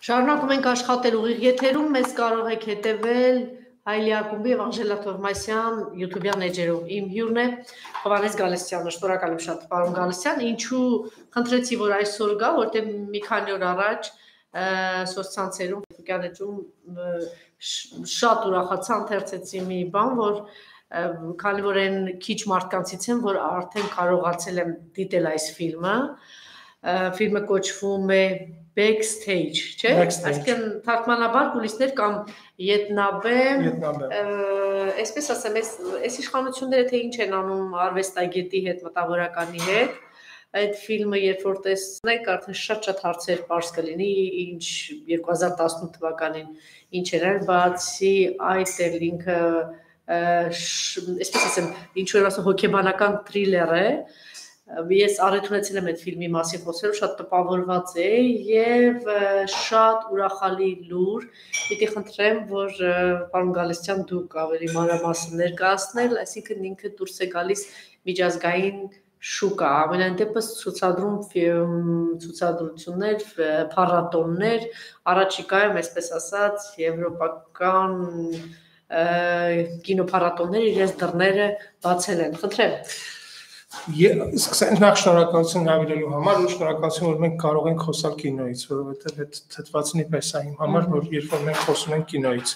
Շարունակում ենք աշխատել ուղիղ եթերում, մեզ կարող եք հետևել Հայլի ակումբի եւ Անժելա Թովմասյան YouTube-յան էջերով։ Իմ հյուրն է Հովհաննես Գալստյանը, շնորհակալ եմ շատ, պարոն Գալստյան։ Ինչու խնդրեցի, որ այսօր գա, որտեղ մի քանի օր առաջ սոցցանցերում Facebook-յան էջում շատ ուրախացա, ընթերցեցի մի բան, որ քանի որ այն քիչ մարդկանցից եմ, որ արդեն կարողացել եմ դիտել այս ֆիլմը, ֆիլմը կոչվում է Backstage, չէ՞։ Այսինքն թարգմանաբար կուլիսներ կամ ետնաբեմ, այսպես ասեմ, այս իշխանությունները թե ինչ են անում արվեստագետի հետ, մտավորականի հետ, այդ ֆիլմը երբ որ տեսնեք, արդեն շատ հարցեր պարզ կլինի, ինչ 2018 թվականին ինչ էր, բացի այդ էլ ինքը, այսպես ասեմ, ինչ որ ասեմ, հոգեբանական թրիլեր է, ես առեթունեցել եմ այդ ֆիլմի մասին խոսելու, շատ տպավորված էի եւ շատ ուրախալի լուր, պիտի խնդրեմ, որ պարոն Գալստյան դուք ավելի մանրամասն ներկայացնել, այսինքն ինքը դուրս է գալիս միջազգային շուկա, ամենայն դեպս ցուցադրություններ, փառատոներ, առաջիկայում, այսպես ասած, եվրոպական կինոփառատոները իրենց դռները բացել են, խնդրեմ։ Սկսենք նախ շնորհակալություն հրավիրելու համար ու շնորհակալություն, որ մենք կարող ենք խոսալ կինոից, որովհետև այդ թթվածնի պես է իմ համար, որ երբ որ մենք խոսում ենք կինոից։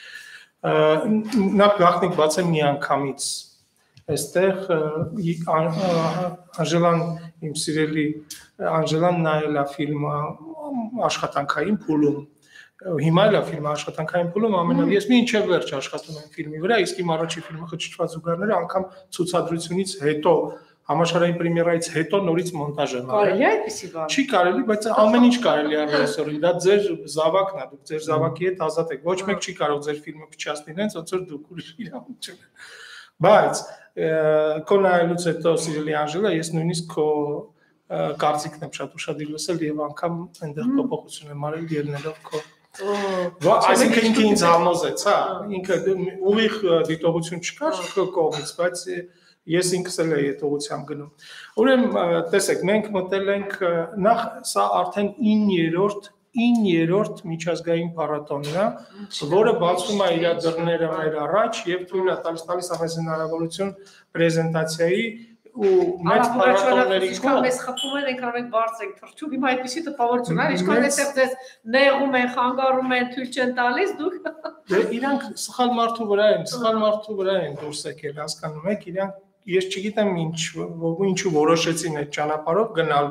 Նախ գաղտնիք բացեմ մի անգամից։ Այստեղ Անժելան, իմ սիրելի Անժելան նայել է ֆիլմը աշխատանքային փուլում։ Հիմա էլ է ֆիլմը աշխատանքային փուլում, ամենավ ես մինչև վերջ աշխատում եմ ֆիլմի վրա, իսկ իմ առաջի ֆիլմը Խճճված զուգարները անգամ ցուցադրությունից հետո, համաշխարհային պրեմիերայից հետո նորից մոնտաժ եմ արել։ Կարելի է այդպիսի բան։ Չի կարելի, բայց ամեն ինչ կարելի է ռեժիսորին, դա ձեր զավակն է, դուք ձեր զավակի հետ ազատ եք։ Ոչ մեկ չի կարող ձեր ֆիլմը փչացնել, հենց ոնց որ դուք ուրիշ իրավունք չունեք։ Բայց քո նայելուց հետո, սիրելի Անժելա, ես նույնիսկ քո կարծիքն եմ շատ ուշադիր լսել եւ անգամ այնտեղ փոփոխություն եմ արել ելնելով քո Այսինքն ինքը ինձ համոզեց, հա, ինքը ուղիղ դիտողություն չկար քո կողմից, բայց ես ինքս էլ էի այդ ուղղությամբ գնում։ Ուրեմն, տեսեք, մենք մտել ենք նախ սա արդեն 9-րդ միջազգային փառատոնն է, որը բացում է իր դռները մեր առաջ եւ թույլ է տալիս ամենից հնարավորություն պրեզենտացիայի ու մեծ փառատոների կողմից մեզ խփում են, այնքան մենք բարձր ենք թռչում, հիմա այդպեսի տպավորություն է, ինչքան էստեղ ձեզ նեղում են, խանգարում են, թույլ չեն տալիս, դուք Դե իրանք սխալ մարդու վրա են դուրս եկել, հասկանում եք, իրանք ես չգիտեմ ինչու որոշեցին այդ ճանապարհով գնալ,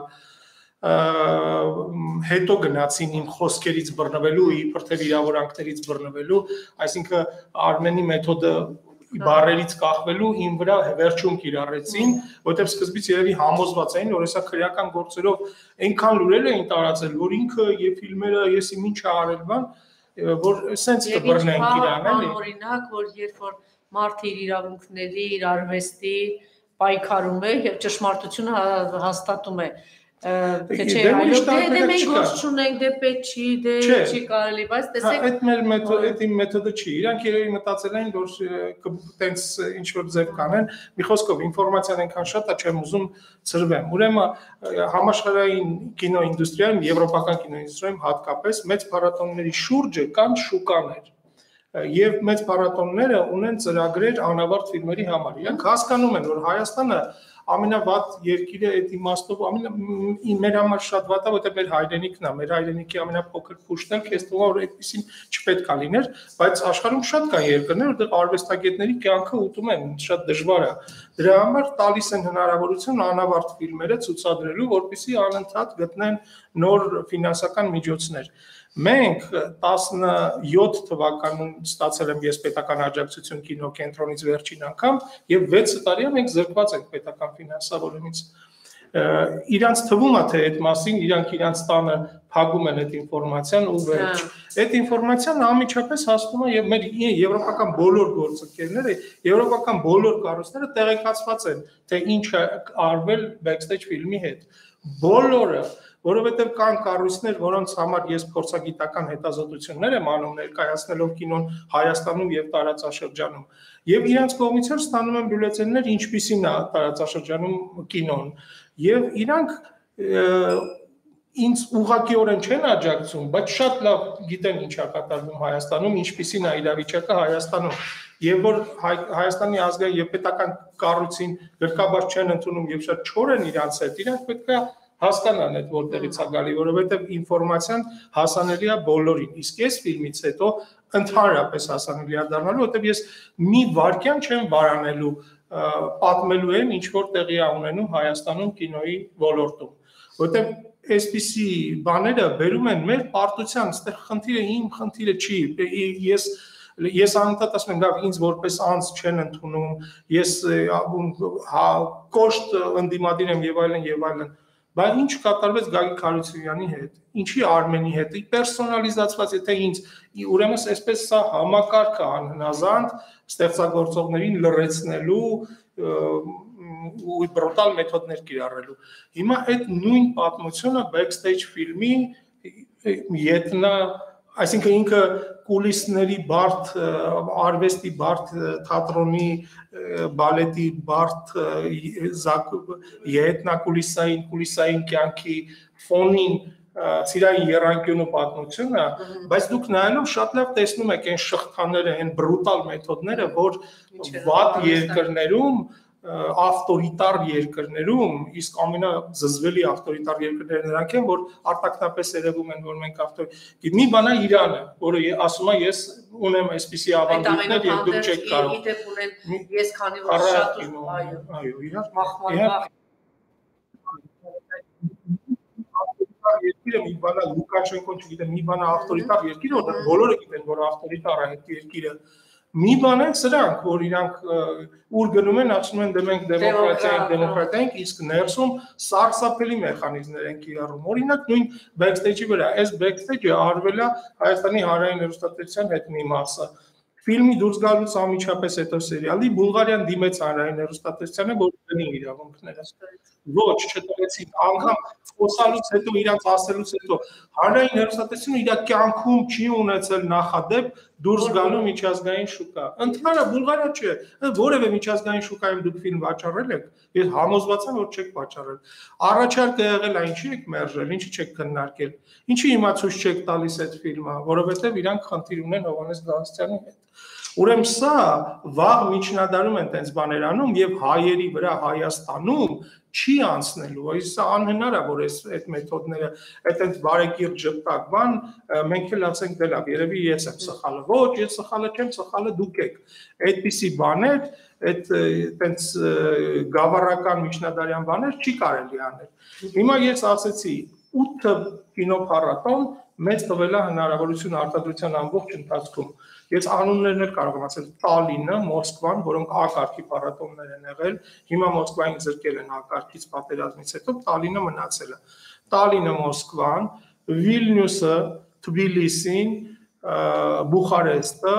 հետո գնացին իմ խոսքերից բռնվելու, իբր թե վիրավորանքներից բռնվելու, այսինքն Արմենի մեթոդը բարերից կախվելու իմ վրա վերջում կիրառեցին, որտեղ սկզբից երևի համոզված էին, որ հեսա քրեական գործերով այնքան լուրեր էին տարածել, որ ինքը եւ ֆիլմերը եսի ինչ արել բան, որ սենց կբռնենք իրան, էլի։ Օրինակ, որ երբ որ մարդը իր իրավունքների, իր արվեստի պայքարում է եւ ճշմարտությունը հաստատում է, թե չէ, այլոք դե մենք գործ չունենք, դե պետք չի, դե չի կարելի, բայց տեսեք այդ մեր մեթոդը, այդ իմ մեթոդը չի։ Իրանք երևի մտածել են, որ տենց ինչ որ ձև կանեն, մի խոսքով ինֆորմացիան այնքան շատ է, չեմ ուզում ծրվեմ։ Ուրեմն համաշխարհային կինոինդուստրիայում, եվրոպական կինոինդուստրիայում հատկապես մեծ փառատոնների շուրջը կան շուկաներ։ Եվ մեծ փառատոնները ունեն ծրագրեր անավարտ ֆիլմերի համար։ Իրանք հասկանում են, որ Հայաստանը ամենավատ երկիրը այդ իմաստով մեր համար շատ վատ է, որտեղ մեր հայրենիքն է, մեր հայրենիքի ամենափոքր փուշտն էլ քեզ թվում է, որ այդպեսին չպետք է լիներ, բայց աշխարհում շատ կան երկրներ, որտեղ արվեստագետների կյանքը ուտում են, շատ դժվար է։ Դրա համար տալիս են հնարավորություն անավարտ ֆիլմերը ցուցադրելու, որպեսզի անընդհատ գտնեն նոր ֆինանսական միջոցներ։ Մենք 17 թվականին ստացել եմ ես պետական աջակցություն կինոկենտրոնից վերջին անգամ եւ 6 տարի մենք զրկված ենք պետական ֆինանսավորումից։ Իրանց թվում է թե այդ մասին իրանք իրանց տանը փակում են այդ ինֆորմացիան ու վերջ։ Այդ ինֆորմացիան անմիջապես հասնում է եւ մեր եվրոպական բոլոր գործընկերները, եվրոպական բոլոր կառույցները տեղեկացված են, թե ինչ է արվել Backstage ֆիլմի հետ։ Բոլորը Որովհետև կան կառույցներ, որոնց համար ես փորձագիտական հետազոտություններ եմ անում ներկայացնելով կինոն Հայաստանում եւ տարածաշրջանում։ Եվ իրենց կողմից ստանում եմ բյուլետեններ, ինչպիսին է տարածաշրջանում կինոն։ Եվ իրանք ինձ ուղղակիորեն չեն աջակցում, բայց շատ լավ գիտեն ինչ է կատարվում Հայաստանում, ինչպիսին է իրավիճակը Հայաստանում, եւ որ Հայաստանի ազգային եւ պետական կառույցին գրկաբաց չեն ընդունում եւ շատ չոր են իրանց հետ, իրանք պետք է հասկանան այդ որտեղից է գալի, որովհետեւ ինֆորմացիան հասանելի է բոլորին, իսկ այս ֆիլմից հետո ընդհանրապես հասանելի է դառնալու, որտեւ ես մի վարքյան չեմ վարանելու պատմելու են ինչ որ տեղի է ունենում Հայաստանում կինոյի ոլորտում, որտեւ այսպիսի բաները բերում են մեր պարտության, այստեղ խնդիրը իմ խնդիրը չի, ես անընդհատ ասում եմ, լավ, ինձ որպես անձ չեն ընդունում, ես կոշտ ընդդիմադիր եմ եւ այլն, բայց ինչ կատարվեց Գագիկ Հարությունյանի հետ, ինչի Արմենի հետ, պերսոնալիզացված, եթե ինձ, ուրեմն այսպես սա համակարգ է անհնազանդ ստեղծագործողներին լրացնելու ու բրուտալ մեթոդներ կիրառելու։ Հիմա այդ նույն պատմությունը backstage ֆիլմի ետնա, այսինքն ինքը կուլիսների բարդ, արվեստի բարդ, թատրոնի, բալետի բարդ, կուլիսային կյանքի ֆոնին ծիրային եռանկյունու պատմությունը, բայց դուք նայելով շատ լավ տեսնում եք այն շղթաները, այն բրուտալ մեթոդները, որ վատ երկրներում ավտորիտար երկրներում, իսկ ամենազզվելի ավտորիտար երկրները նրանք են, որ արտակնապես երևում են, որ մենք ավտորիտար։ Մի բան է Իրանը, որը ասում է ես ունեմ այսպիսի ավանդույթներ եւ դուք չեք կարող։ Իդեպ ունեն ես քանի որ շատ այո, իհարկե։ Երկիրը մի բան է Լուկաշենկոն չգիտեմ, մի բան է ավտորիտար երկիրը, որտեղ բոլորը գիտեն, որ ավտորիտար է այդ երկիրը։ Մի բան են սրանք, որ իրանք ուր գնում են, ասում են դե մենք դեմոկրատիա ենք, իսկ ներսում սարսափելի մեխանիզմներ են կիրառում։ Օրինակ նույն backstage-ի վրա, այս backstage-ը արվել է Հայաստանի հանրային հեռուստատեսության հետ մի մասը։ Ֆիլմի դուրս գալուց անմիջապես հետո սերիալի Բուլղարիան դիմեց հանրային հեռուստատեսությանը, որ դնի իրավունքները։ Ոչ, չտվեցին, անգամ խոսալուց հետո, իրանց ասելուց հետո հանրային հեռուստատեսությունը իր կյանքում չի ունեցել նախադեպ դուրս գալու միջազգային շուկա։ Ընդհանրապես Բուլղարիա չէ, որևէ միջազգային շուկայում դուք ֆիլմ վաճառել եք, ես համոզված եմ, որ չեք վաճառել։ Առաջարկը եղել է, ինչի եք մերժել, ինչի չեք քննարկել, ինչի հիմա ցույց չեք տալիս այդ ֆիլմը, որովհետև իրանք խնդիր ունեն Հովհաննես Գալստյանի հետ։ Ուրեմն սա վաղ միջնադարում են տենց բաներ անում եւ հայերի վրա Հայաստանում չի անցնելու, այս անհնար է, որ այդ մեթոդները, այդ բարեկիրթ ժպտակ բան, մենք էլ ասենք դե լավ, երևի ես եմ սխալը, ոչ, ես սխալը չեմ, սխալը դուք եք։ Այդպիսի բաներ, այդ տենց գավառական միջնադարյան բաներ չի կարելի անել։ Հիմա ես ասեցի 8 կինոփառատոն մեծ տվել է հնարավորություն արտադրության ամբողջ ընթացքում։ Ես անուններն էլ կարող եմ ասել Տալինը, Մոսկվան, որոնք ակարգի փառատոններ են եղել, հիմա Մոսկվային զրկել են ակարգից պատերազմից հետո, Տալինը մնացել է։ Տալինը, Մոսկվան, Վիլնյուսը, Թբիլիսին, Բուխարեստը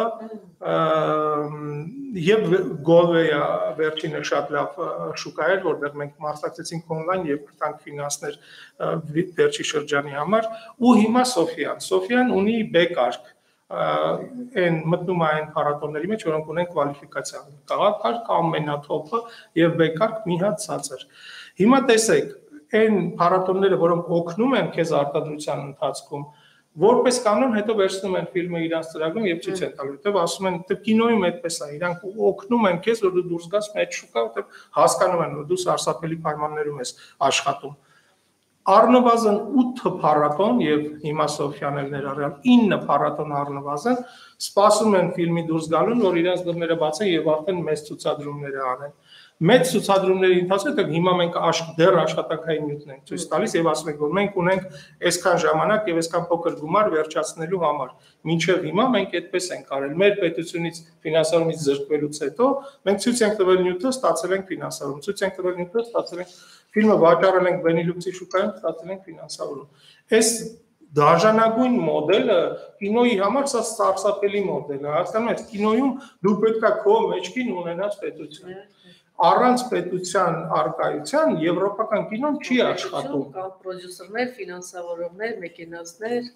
եւ Գովեյը վերջինը շատ լավ շուկա էր, որտեղ մենք մասնակցեցինք on-line եւ գտանք ֆինանսներ վերջի շրջանի համար, ու հիմա Սոֆիան ունի B կարգ, այն մտնում է այն փառատոների մեջ, որոնք ունեն կվալիֆիկացիա, կարգ ամենաթոփը եւ B կարգ մի հատ ցածր։ Հիմա տեսեք, այն փառատոնները, որոնք օգնում են քեզ արտադրության ընթացքում, որպես կանոն հետո վերցնում են ֆիլմը իրանց ծրագրում եւ ցույց են տալու, որտեղ ասում են, դե կինոյում այդպես է, իրանք օգնում են քեզ, որ դու դուրս գաս մեծ շուկա, որտեղ հասկանում են, որ դու սարսափելի պայմաններում ես աշխատում։ Առնվազն 8 փառատոն եւ հիմա Սոֆիան էլ ներառյալ 9 փառատոն առնվազն սպասում են ֆիլմի դուրս գալուն, որ իրենց դռները բացեն եւ արդեն մեծ ցուցադրումներ անեն։ Մեծ ցուցադրումների ընթացքում հիմա մենք դեռ աշխատանքային նյութն ենք ցույց տալիս եւ ասում ենք, որ մենք ունենք այսքան ժամանակ եւ այսքան փոքր գումար վերջացնելու համար։ Մինչեւ հիմա մենք այդպես ենք արել։ Մեր պետությունից ֆինանսավորումից զրկվելուց հետո մենք ցույց ենք տվել նյութը, ստացել ենք ֆինանսավորում, ցույց ենք տվել նյութը, ստացել ենք ֆիլմը վաճառել ենք Բենիլյուքսի շուկայում, ստացել ենք ֆինանսավորում։ Այս դաժանագույն մոդելը կինոյի համար սա սարսափելի մոդել է։ Հասկանում եք, կինոյում դու պետք է քո մեջքին ունենաս պետություն։ Առանց պետության արկայության եվրոպական կինոն չի աշխատում։ Կան պրոդյուսերներ, ֆինանսավորողներ, մեքենազներ։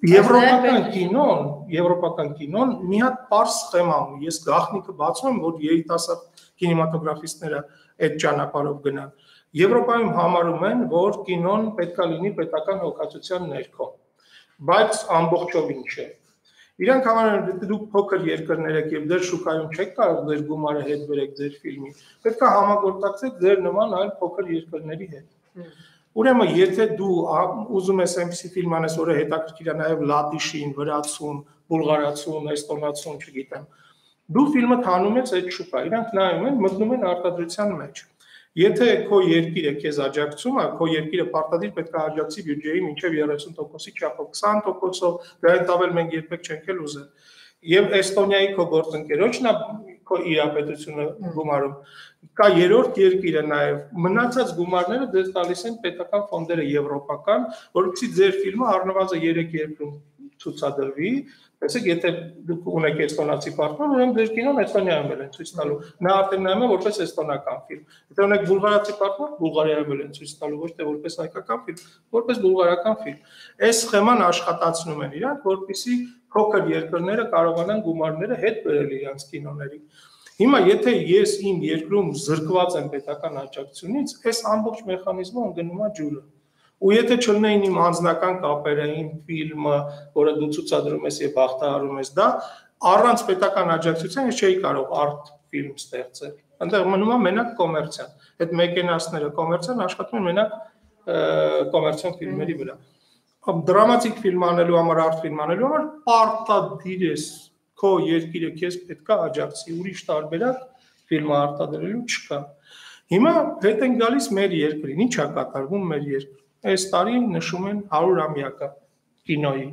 Եվրոպական կինոն մի հատ պարզ սխեմա ունի։ Ես գաղտնիքը բացում եմ, որ երիտասարդ կինեմատոգրաֆիստները այդ ճանապարհով գնան։ Եվրոպայում համարում են, որ կինոն պետք է լինի պետական հոգացության ներքո, բայց ամբողջովին չէ։ Իրանք համարում են, դուք փոքր երկրներ եք եւ դեռ շուկայում չեք կարող ձեր գումարը հետ բերեք ձեր ֆիլմի, պետք է համագործակցեք ձեր նման այլ փոքր երկրների հետ։ Ուրեմն, եթե դու ուզում ես այնպիսի ֆիլմ անես, որը հետաքրքիր է նաեւ լատիշին, վրացուն, բուլղարացուն, էստոնացուն, չգիտեմ, դու ֆիլմը թանում ես այդ շուկա, իրանք նայում են, մտնում են արտադրության մեջ։ Եթե քո երկիրը քեզ աջակցում է, քո երկիրը պարտադիր պետք է աջակցի բյուջեի մինչև 30%-ի չափով, 20%-ով, դրանից ավել մենք երբեք չենք էլ ուզել։ Եվ Էստոնիայի քո գործընկերոջն է քո իրապետությունը գումարում։ Կա երրորդ երկիրը նաև, մնացած գումարները դες տալիս են պետական ֆոնդերը եվրոպական, որովհետեւ ձեր ֆիլմը առնվազն 3 երկրում ցուցադրվի։ Տեսեք, եթե դուք ունեք էստոնացի պարտներ, ուրեմն ձեր կինոն Էստոնիայում են ցույց տալու։ Նա արդեն նայում է որպես էստոնական ֆիլմ։ Եթե ունեք բուլղարացի պարտներ, Բուլղարիայում են ցույց տալու, ոչ թե որպես հայկական ֆիլմ, որպես բուլղարական ֆիլմ։ Այս սխեման աշխատացնում են իրանք, որպեսզի փոքր երկրները կարողանան գումարները հետ բերել իրենց կինոների։ Հիմա եթե ես իմ երկրում զրկված եմ պետական աջակցությունից, այս ամբողջ մեխանիզմը ընկնում է ջուրը։ Ու եթե չլինեին իմ անձնական կապերը, իմ ֆիլմը, որը դու ցուցադրում ես եւ հաղթահարում ես դա, առանց պետական աջակցության ես չէի կարող արտ ֆիլմ ստեղծել։ Այնտեղ մնում է մենակ կոմերցիան։ Այդ մեքենասները կոմերցիան աշխատում են մենակ կոմերցիոն ֆիլմերի վրա։ Դրամատիկ ֆիլմ անելու համար, արտ ֆիլմ անելու համար պարտադիր ես քո երկիրը քեզ պետք է աջակցի, ուրիշ տարբերակ ֆիլմը արտադրելու չկա։ Հիմա հետ են գալիս մեր երկրին, ի՞նչ է կատարվում մեր երկրում։ Այս տարի նշում են 100-ամյակը կինոյի։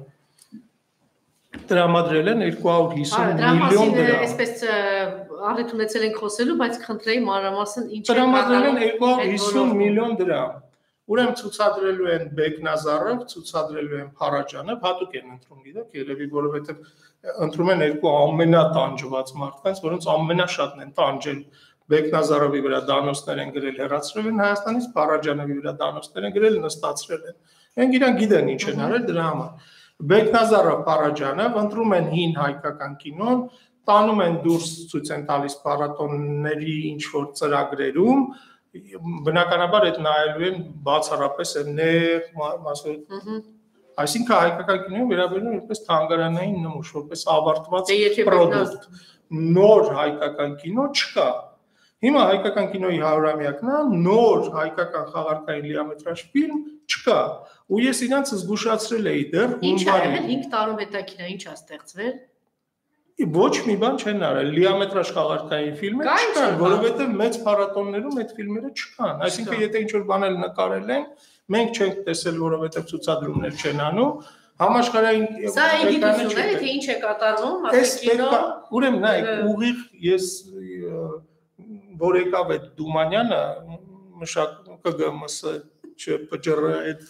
Տրամադրել են 250 միլիոն դրամ։ Այսպես առիթ ունեցել ենք խոսելու, բայց խնդրեի մանրամասն ինչ է տրամադրել են 250 միլիոն դրամ։ Ուրեմն ցուցադրելու են Բեկնազարով, ցուցադրելու են Փարաջանով, հատուկ են ընտրում, գիտեք, երևի որովհետև ընտրում են երկու ամենատանջված մարդկանց, որոնց ամենաշատն են տանջել։ Բեկնազարովի վրա դանոսներ են գրել, հեռացրել են Հայաստանից, Փարաջանովի վրա դանոսներ են գրել, նստացրել են։ Մենք իրան գիտեն ինչ են արել դրա համար։ Բեկնազարով, Փարաջանով ընտրում են հին հայկական կինոն, տանում են դուրս ցույց են տալիս փառատոնների ինչ որ ծրագրերում, բնականաբար այդ նայելու են բացառապես նեղ մասով։ Այսինքն հայկական կինոն վերաբերում է որպես թանգարանային նմուշ, որպես ավարտված պրոդուկտ։ Նոր հայկական կինո չկա։ Հիմա հայկական կինոյի 100-ամյակն է, նոր հայկական խաղարկային լիամետրաժ ֆիլմ չկա։ Ու ես իրանց զգուշացրել էի դեռ հունվարի։ Ինչ է 5 տարում հետաքրքիր է, ինչ է ստեղծվել։ Ոչ մի բան չեն արել, լիամետրաժ խաղարկային ֆիլմեր չկան, որովհետև մեծ փառատոններում այդ ֆիլմերը չկան։ Այսինքն եթե ինչ որ բան էլ նկարել են, մենք չենք տեսել, որովհետև ցուցադրումներ չեն անում, համաշխարհային Սա գիտություն է, թե ինչ է կատարվում, ասիկինո։ Ուրեմն նայեք, ուղիղ ես որ եկավ այդ Դումանյանը, մշակ ԿԳՄՍ ՉՊՃՌ այդ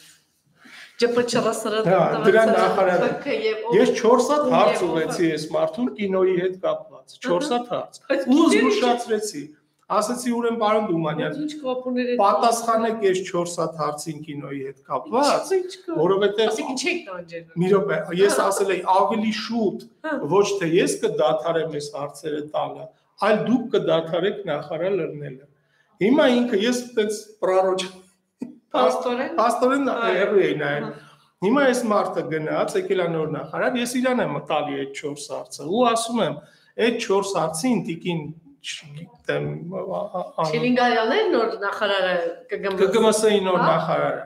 Դրա նախարարը։ Ես 4 հատ հարց ուղեցի այս մարդուն կինոյի հետ կապված, 4 հատ հարց։ Ու զգուշացրեցի, ասացի ուրեմն պարոն Դումանյան, պատասխանեք այս 4 հատ հարցին կինոյի հետ կապված, որովհետև ասիկին չեք տանջել։ Մի րոպե, ես ասել էի ավելի շուտ, ոչ թե ես կդադարեմ այս հարցերը տալը, այլ դուք կդադարեք նախարար լրնելը։ Հիմա ինքը ես այդպես պրարոջ Պաստորեն հեռու էի նայել։ Հիմա այս մարդը գնաց, եկել է նոր նախարար, ես իրան եմ մտալի այդ 4 հարցը ու ասում եմ, այդ 4 հարցին տիկին չգիտեմ Շիլինգարյանն է նոր նախարարը ԿԳՄՍ-ի նոր նախարարը։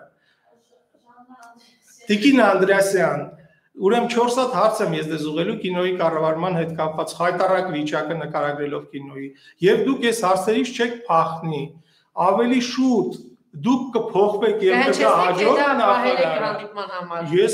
Տիկին Անդրեասյան, ուրեմն 4 հատ հարց եմ ես դες ուղղելու կինոյի կառավարման հետ կապված հայտարարակ վիճակը նկարագրելով կինոյի։ Եվ դուք այս հարցերից չեք փախնի, ավելի շուտ դուք կփոխվեք եւ կհաջորդ նախարարը։ Ես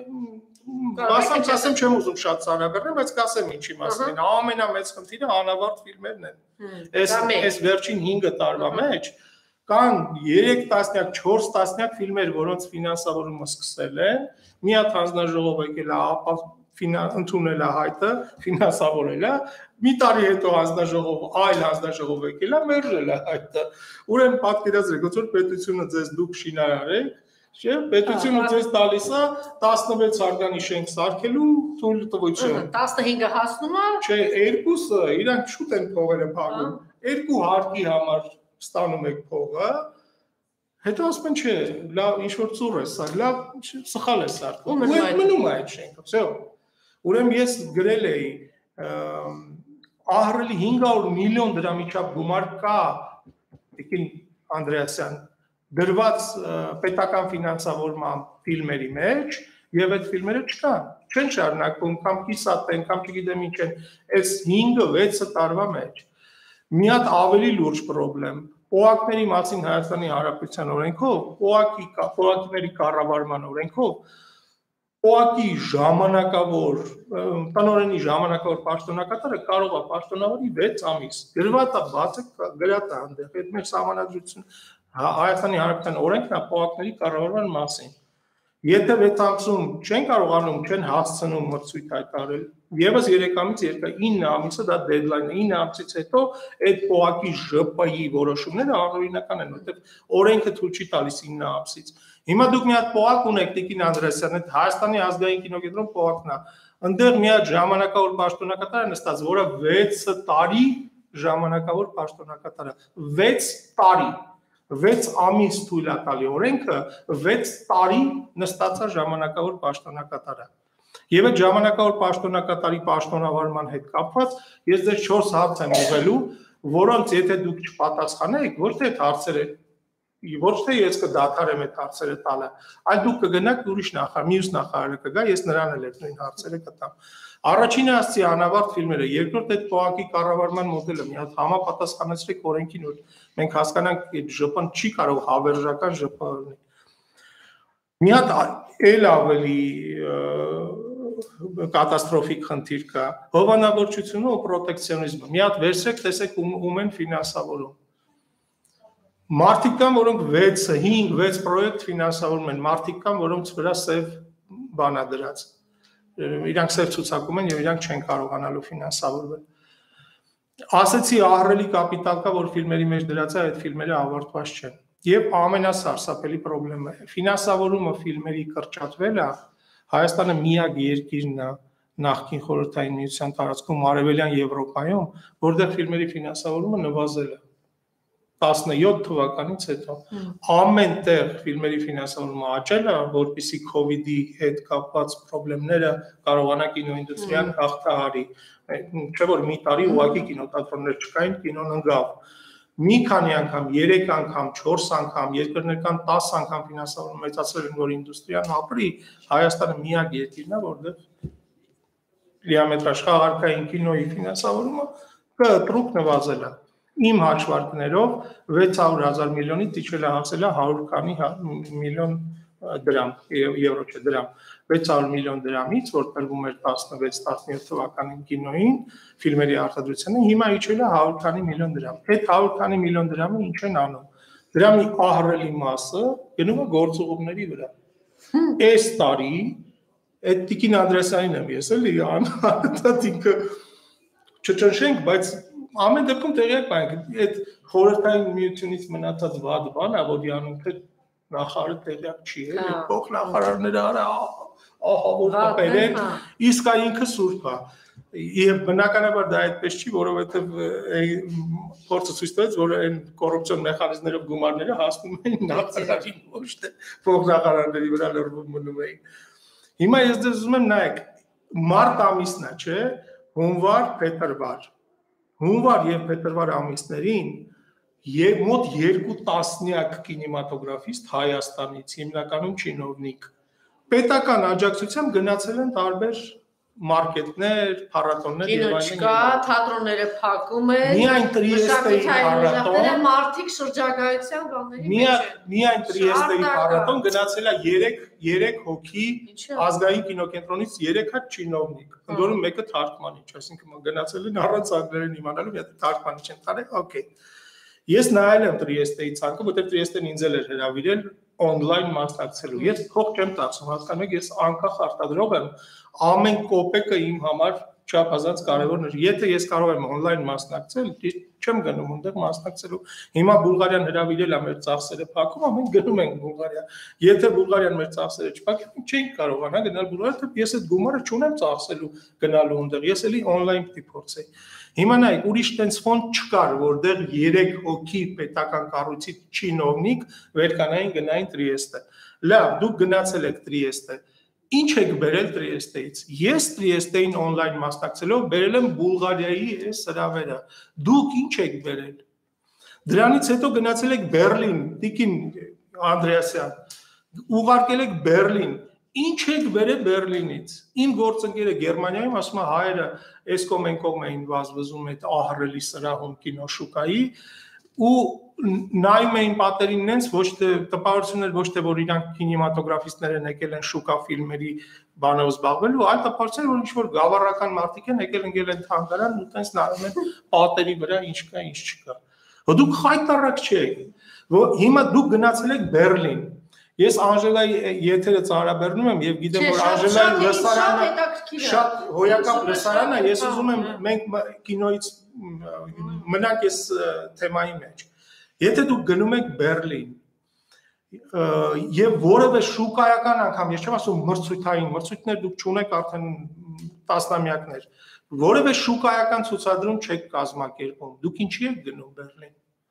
ասեմ չեմ ուզում շատ ծանրաբեռնել, բայց կասեմ ինչի մասին են։ Ամենամեծ խնդիրը անավարտ ֆիլմերն են։ Այս վերջին 5 տարվա մեջ կան 3 տասնյակ, 4 տասնյակ ֆիլմեր, որոնց ֆինանսավորումը սկսել են, մի հատ հանձնաժողով եկել է, ապա ընդունել է հայտը, ֆինանսավորել է, մի տարի հետո հանձնաժողով, այլ հանձնաժողով եկել է, մերժել է հայտը։ Ուրեմն պատկերացրեք, ոնց որ պետությունը ձեզ դուք շինարար եք, չէ՞, պետությունը ձեզ տալիս է 16 հարկանի շենք սարքելու թույլտվություն։ 15-ը հասնում է։ Չէ, 2-ը իրանք շուտ են փողերը փակում։ 2 հարկի համար ստանում եք փողը, Հետո ասում են չէ, լավ ինչ որ ծուռ է սա, լավ սխալ է սա։ Ու մնում է այդ շենքը, всё։ Ուրեմն ես գրել էի ահռելի 500 միլիոն դրամի չափ գումար կա Տիկին Անդրեասյան դրված պետական ֆինանսավորման ֆիլմերի մեջ եւ այդ ֆիլմերը չեն շարունակվում կամ կիսատ են կամ չգիտեմ ինչ են այս 5-6 տարվա մեջ մի հատ ավելի լուրջ խնդրեմ օակների մասին Հայաստանի Հանրապետության օրենքով օակիների կառավարման օրենքով օակի ժամանակավոր տնօրենի ժամանակավոր պաշտոնակատարը կարող է պաշտոնավարի 6 ամիս գրված է բաց է գրած է այնտեղ այդ մեր սահմանադրություն Հայաստանի Հանրապետության օրենքն է օակների կառավարման մասին Եթե 6 ամսում չեն կարողանում, չեն հասցնում մրցույթ հայտարարել, եւս 3 ամից երկար 9 ամիսը դա դեդլայնն է 9 ամսից հետո այդ ՕԱԿ-ի ԺՊ-ի որոշումները անօրինական են, որովհետեւ օրենքը թույլ չի տալիս 9 ամսից։ Հիմա դուք մի հատ ՕԱԿ ունեք Տիկին Անդրեասյան, այդ Հայաստանի ազգային կինոկենտրոն ՕԱԿ-ն է։ Այնտեղ մի հատ ժամանակավոր պաշտոնակատար է նստած, որը 6 տարի ժամանակավոր պաշտոնակատար է։ 6 տարի 6 ամիս թույլ է տալի օրենքը 6 տարի նստած է ժամանակավոր պաշտոնակատարը եւ այդ ժամանակավոր պաշտոնակատարի պաշտոնավարման հետ կապված ես ձեզ 4 հարց եմ ուղղելու որոնց եթե դուք չպատասխանեք ոչ թե այդ հարցերը ոչ թե ես կդադարեմ այդ հարցերը տալը այլ դուք կգնաք ուրիշ նախարար մյուս նախարարը կգա ես նրան էլ այդ նույն հարցերը կտամ Առաջինը ասցի անավարտ ֆիլմերը, երկրորդ այդ ՕԱԿ-ի կառավարման մոդելը մի հատ համապատասխանեցրեք օրենքին, որ մենք հասկանանք այդ ԺՊ-ն չի կարող հավերժական ԺՊ լինել։ Մի հատ էլ ավելի կատաստրոֆիկ խնդիր կա, հովանավորչությունը ու պրոտեկցիոնիզմը։ Մի հատ վերցրեք, տեսեք ում են ֆինանսավորում։ Մարդիկ կան, որոնք 5-6 պրոյեկտ ֆինանսավորում են, մարդիկ կան, որոնց վրա սև բան է դրած։ Իրանք սև ցուցակում են եւ իրանք չեն կարողանալու ֆինանսավորվել։ Ասեցի ահռելի կապիտալ կա, որ ֆիլմերի մեջ դրած է, այդ ֆիլմերը ավարտված չեն։ Եվ ամենասարսափելի խնդիրը ֆինանսավորումը ֆիլմերի կրճատվելը Հայաստանը միակ երկիրն է նախկին խորհրդային միության տարածքում արևելյան Եվրոպայում, որտեղ ֆիլմերի ֆինանսավորումը նվազել է 17 թվականից հետո ամեն տեղ ֆիլմերի ֆինանսավորումը աճել է, որպեսզի COVID-ի հետ կապված խնդիրները կարողանա կինոինդուստրիան հաղթահարի։ Չէ՞ որ մի տարի ուղղակի կինոթատրոններ չկային, կինոն ընկավ։ Մի քանի անգամ, 3 անգամ, 4 անգամ, երկրներ կան 10 անգամ ֆինանսավորում մեծացրել են, որ ինդուստրիան ապրի, Հայաստանը միակ երկիրն է, որտեղ լիամետրաժ խաղարկային կինոյի ֆինանսավորումը կտրուկ նվազել է։ Իմ հաշվարկներով 600,000 միլիոնից իջել է հասել է 100 քանի միլիոն դրամ, եվրո չէ, դրամ, 600 միլիոն դրամից, որ տրվում էր 16-17 թվականին կինոյին, ֆիլմերի արտադրությանը, հիմա իջել է 100 քանի միլիոն դրամ։ Այդ 100 քանի միլիոն դրամը ինչ են անում։ Դրամի ահռելի մասը գնում է գործուղումների վրա։ Այս տարի այդ Տիկին Անդրեասյանին եմ ես էլի անհատած ինքը չճնշենք, բայց ամեն դեպքում տեղյակ ենք, այդ խորհրդային միությունից մնացած վատ բան է, որ անում թե նախարարը տեղյակ չի, էլի փոխ նախարարները արա ահա որ կապերեն, իսկ ինքը սուրբ է։ Եվ բնականաբար դա այդպես չի, որովհետև փորձը ցույց տվեց, որ այն կոռուպցիոն մեխանիզմներով գումարները հասնում են նախարարին, ոչ թե փոխ նախարարների վրա լրվում մնում էին։ Հիմա ես ձեզ ուզում եմ նայեք, մարտ ամիսն է, չէ, հունվար, փետրվար Հունվար եւ փետրվար ամիսներին եւ մոտ 2 տասնյակ կինեմատոգրաֆիստ Հայաստանից, հիմնականում չինովնիկ, պետական աջակցությամբ գնացել են տարբեր մարքետներ, փառատոներ եւ այլն։ Կինո չկա, թատրոնները փակում են։ Միայն Տրիեստեի փառատոն, մարդիկ շրջագայության բաների մեջ են։ Միայն Տրիեստեի փառատոն գնացել է 3 հոգի ազգային կինոկենտրոնից 3 հատ չինովնիկ, ընդ որում մեկը թարգմանիչ, այսինքն գնացել են առանց անգլերեն իմանալու, եթե թարգմանիչ են տալի, օքեյ։ Ես նայել եմ Տրիեստեի ցանկը, որտեղ Տրիեստեն ինձ էլ էր հրավիրել on-line մասնակցելու։ Ես փող չեմ տածում, հասկանում եք, ես անկախ արտադրող եմ, ամեն կոպեկը իմ համար չափազանց կարևորն է։ Եթե ես կարող եմ on-line մասնակցել, չեմ գնում այնտեղ մասնակցելու։ Հիմա Բուլղարիան հրավիրել է մեր ծախսերը փակում, մենք գնում ենք Բուլղարիա։ Եթե Բուլղարիան մեր ծախսերը չփակի, չենք կարողանա գնալ Բուլղարիա, թե ես այդ գումարը չունեմ ծախսելու գնալու այնտեղ։ Ես էլի on-line պիտի փորձեի։ Հիմա նայեք, ուրիշ տենց ֆոնդ չկար, որտեղ 3 հոգի պետական կառույցի չինովնիկ վերկանային գնային Տրիեստե։ Լավ, դուք գնացել եք Տրիեստե։ Ինչ եք բերել Տրիեստեից։ Ես Տրիեստեին on-line մասնակցելով բերել եմ Բուլղարիայի այս հրավերը։ Դուք ինչ եք բերել։ Դրանից հետո գնացել եք Բերլին, Տիկին Անդրեասյան, ուղարկել եք Բերլին։ Ինչ եք բերել Բերլինից։ Իմ գործընկերը Գերմանիայում ասում է հայերը այս կողմ էին վազվզում այդ ահռելի սրահում կինոշուկայի ու նայում էին պատերին նենց ոչ թե տպավորություններ ոչ թե որ իրանք կինեմատոգրաֆիստներ են եկել են շուկա ֆիլմերի բանով զբաղվելու, այլ տպավորություններ որ ինչ-որ գավառական մարդիկ են եկել ընկել են թանգարան ու տենց նայում են պատերի վրա ինչ կա, ինչ չկա։ Դուք խայտարակ չեք։ Հիմա դուք գնացել եք Բերլին։ Ես Անժելայի եթերը ծարաբեռնում եմ եւ գիտեմ որ Անժելայի լսարանը շատ հոյակապ լսարան է, ես ուզում եմ մենք կինոից մնանք այս թեմայի մեջ։ Եթե դուք գնում եք Բերլին եւ որևէ շուկայական անգամ, ես չեմ ասում մրցույթային, մրցույթներ դուք չունեք արդեն տասնամյակներ, որևէ շուկայական ցուցադրում չեք կազմակերպում, դուք ինչի եք գնում Բերլին։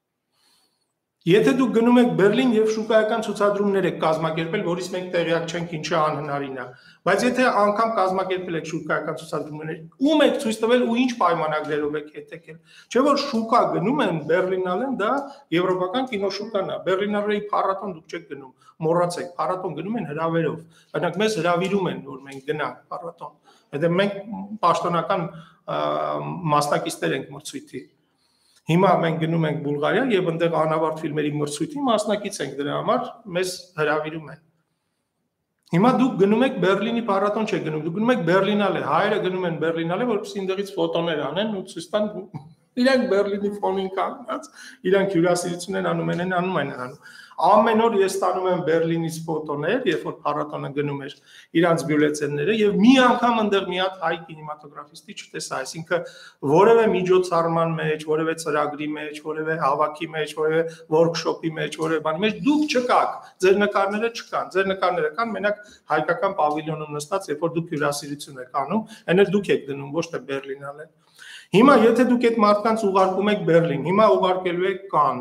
Եթե դուք գնում եք Բերլին եւ շուկայական ցուցադրումներ եք կազմակերպել, որից մենք տեղյակ չենք ինչը անհնարին է, բայց եթե անգամ կազմակերպել եք շուկայական ցուցադրումներ, ում եք ցույց տվել ու ինչ պայմանագրերով եք հետեքել։ Չէ՞ որ շուկա գնում են Բերլինալեն, դա եվրոպական կինոշուկան է։ Բերլինալեի փառատոն դուք չեք գնում, մոռացեք, փառատոն գնում են հրավերով։ Օրինակ մեզ հրավիրում են, որ մենք գնանք փառատոն։ Հետո մենք պաշտոնական մասնակիցներ ենք մրցույթի։ Հիմա մենք գնում ենք Բուլղարիա եւ այնտեղ անավարտ ֆիլմերի մրցույթի մասնակից ենք դրա համար մեզ հրավիրում են։ Հիմա դուք գնում եք Բերլինի փառատոն չեք գնում, դուք գնում եք Բերլինալե, հայերը գնում են Բերլինալե, որպեսզի այնտեղից ֆոտոներ անեն ու ցույց տան իրանք Բերլինի ֆոնին կանգնած, իրանք հյուրասիրություն են անում։ Ամեն օր ես ստանում եմ Բերլինից ֆոտոներ, երբ որ փառատոնը գնում էր իրանց բյուլետենները եւ մի անգամ այնտեղ մի հատ հայ կինեմատոգրաֆիստի չտեսա, այսինքն որևէ միջոցառման մեջ, որևէ ծրագրի մեջ, որևէ հավաքի մեջ, որևէ workshop-ի մեջ, որևէ բանի մեջ դուք չկաք, ձեր նկարները չկան, ձեր նկարները կան մենակ հայկական պավիլյոնում նստած, երբ որ դուք հյուրասիրություն եք անում, այն էլ դուք եք դնում, ոչ թե Բերլինալեն։ Հիմա եթե դուք այդ մարդկանց ուղարկում եք Բերլին, հիմա ուղարկելու եք Կանն,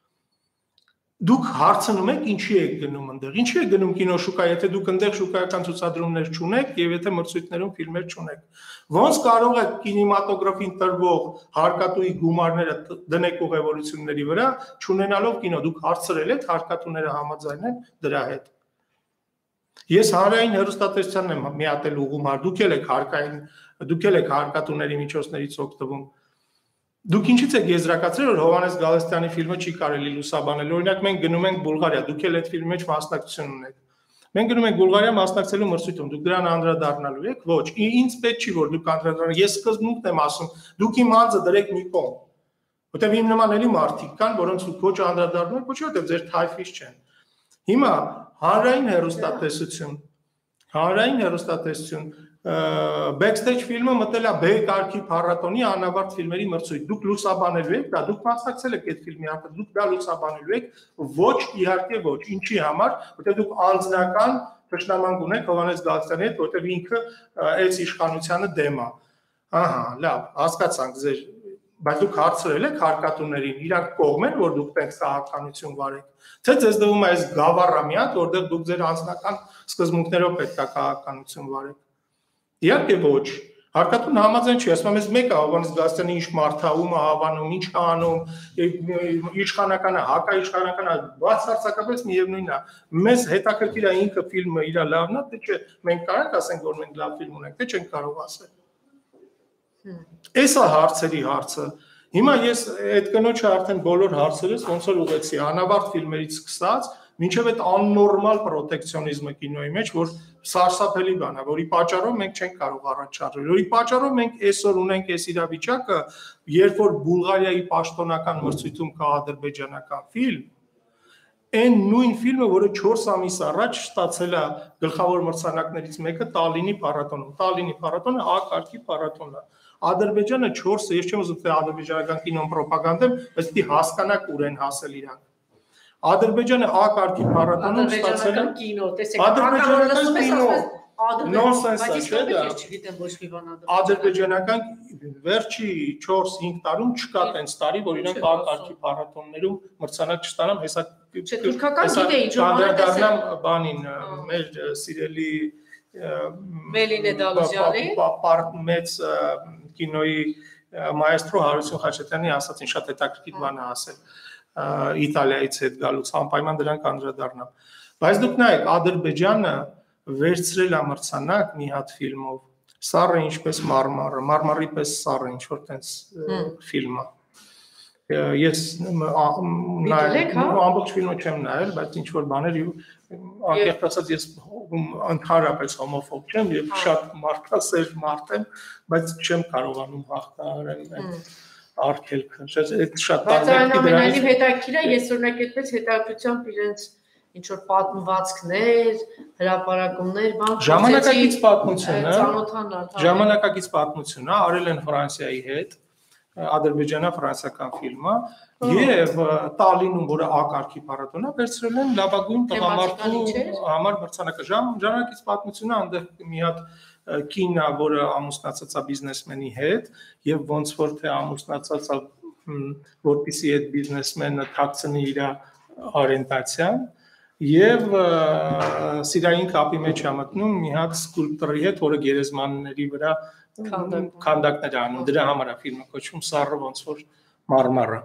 դուք հարցնում եք ինչի եք գնում այնտեղ, ինչի եք գնում կինոշուկա, եթե դուք այնտեղ շուկայական ցուցադրումներ չունեք եւ եթե մրցույթներում ֆիլմեր չունեք, ոնց կարող եք կինեմատոգրաֆին տրվող հարկատուի գումարները դնեք ուղևորությունների վրա, չունենալով կինո, դուք հարցրել եք հարկատուները համաձայն են դրա հետ։ Ես հանրային հեռուստատեսությանն եմ միատել ուղումար, դուք եք հարկատուների միջոցներից օգտվում։ Դուք ինչից եք եզրակացրել, որ Հովհաննես Գալստյանի ֆիլմը չի կարելի լուսաբանել։ Օրինակ մենք գնում ենք Բուլղարիա, դուք էլ այդ ֆիլմի մեջ մասնակցություն ունեք։ Մենք գնում ենք Բուլղարիա մասնակցելու մրցույթում, դուք դրան անդրադառնալու եք։ Ոչ, ինձ պետք չի որ դուք անդրադառնաք։ Ես սկզբունքն եմ ասում, դուք իմ անձը դրեք մի կողմ։ Որտեւ իմ նման էլի մարդիկ կան, որոնց դուք ոչ անդրադառնում եք, ոչ որտեւ ձեր թայֆից չեն։ Հիմա հանրային հեռուստատեսություն Backstage ֆիլմը մտել է B կարգի փառատոնի անավարտ ֆիլմերի մրցույթ։ Դուք լուսաբանելու եք դա, դուք մասնակցել եք այդ ֆիլմի արդյոք, դուք դա լուսաբանելու եք, ոչ իհարկե ոչ, ինչի համար, որտեղ դուք անձնական թշնամանք ունեք Հովհաննես Գալստյանի հետ, որտեղ ինքը այս իշխանությանը դեմ է։ Ահա, լավ, հասկացանք ձեր, բայց դուք հարցրել եք հարկատուներին, իրանք կողմ են, որ դուք տենց քաղաքականություն վարեք։ Թե ձեզ դվում է այս գավառա մի հատ, որտեղ դուք ձեր անձնական սկզբունքներով պետք է քաղաքականություն վարեք։ Իհարկե ոչ, հարկատուն համաձայն չի, ասում եմ, մեկ է Հովհաննես Գալստյանը ինչ մարդահում է հավանում, ինչ է անում, իշխանականը, հակաիշխանականը, բացարձակապես միևնույնն է։ Մեզ հետաքրքիր է ինքը ֆիլմը իր լավն է, թե չէ, մենք կարանք ասենք, որ մենք լավ ֆիլմ ունենք, թե չենք կարող ասել։ Էս է հարցերի հարցը։ Հիմա ես այդ կնոջը արդեն բոլոր հարցերս ոնց որ ուղեցի, անավարտ ֆիլմերից սկսած, մինչև այդ աննորմալ պրոտեկցիոնիզմը կինոյի մեջ, որ սարսափելի բան է, որի պատճառով մենք չենք կարող առաջադրել, որի պատճառով մենք այսօր ունենք այս իրավիճակը, երբ որ Բուլղարիայի պաշտոնական մրցույթում կա ադրբեջանական ֆիլմ, այն նույն ֆիլմը, որը 4 ամիս առաջ ստացել է գլխավոր մրցանակներից մեկը Տալինի փառատոնում։ Տալինի փառատոնը A կարգի փառատոն է։ Ադրբեջանը 4, ես չեմ ուզում թե ադրբեջանական կինոն պրոպագանդեմ, բայց պիտի հասկանաք ուր են հասել իրանք։ Ադրբեջանը A կարգի փառատոնում ստացել է կինո, տեսեք, ադրբեջանական կինո, Նոնսենս է, չէ՞ դա։ Ես չգիտեմ ոչ մի բան Ադրբեջանական վերջի 4-5 տարում չկա տենց տարի, որ իրենք ակարգի փառատոններում մրցանակ չստանան, հեսա թուրքական գիտեի անդրադառնամ բանին մեր սիրելի Մելինե Դալուզյանի մեծ կինոյի մայեստրո Հարություն Խաչատրյանի ասածին շատ հետաքրքիր բան է ասել Իտալիայից հետ գալուց անպայման դրանք անդրադառնամ բայց դուք նայեք Ադրբեջանը վերցրել է մրցանակ մի հատ ֆիլմով Սառը ինչպես մարմարի պես Սառը ինչ որ տենց ֆիլմ է ես ամբողջ ֆիլմը չեմ նայել բայց ինչ որ բաներ անկեղծ ասած ես ընդհանրապես հոմոֆոբ չեմ եւ շատ մարդասեր մարդ եմ բայց չեմ կարողանում հաղթահարել արգելքը շատ տարբեր ամենայնիվ հետաքրքիր է ես օրինակ այդպես հետաքրքրությամբ իրենց ինչ որ պատմվածքներ, հրապարակումներ, բան ժամանակակից պատմություն, արել են Ֆրանսիայի հետ, Ադրբեջանա-ֆրանսիական ֆիլմը եւ Տալինում, որը ակարգի փառատոն է, վերցրել են լավագույն տղամարդու համար մրցանակը ժամանակակից պատմությունը, այնտեղ մի հատ կին է, որը ամուսնացած է բիզնեսմենի հետ եւ ոնց որ թե ամուսնացած է, որպեսզի այդ բիզնեսմենը թաքցնի իր օրենտացիան Եվ սիրային կապի մեջ է մտնում մի հատ սկուլպտորի հետ, որը գերեզմանների վրա քանդակներ է անում, դրա համար է ֆիլմը կոչվում Սառը ոնց որ մարմարը։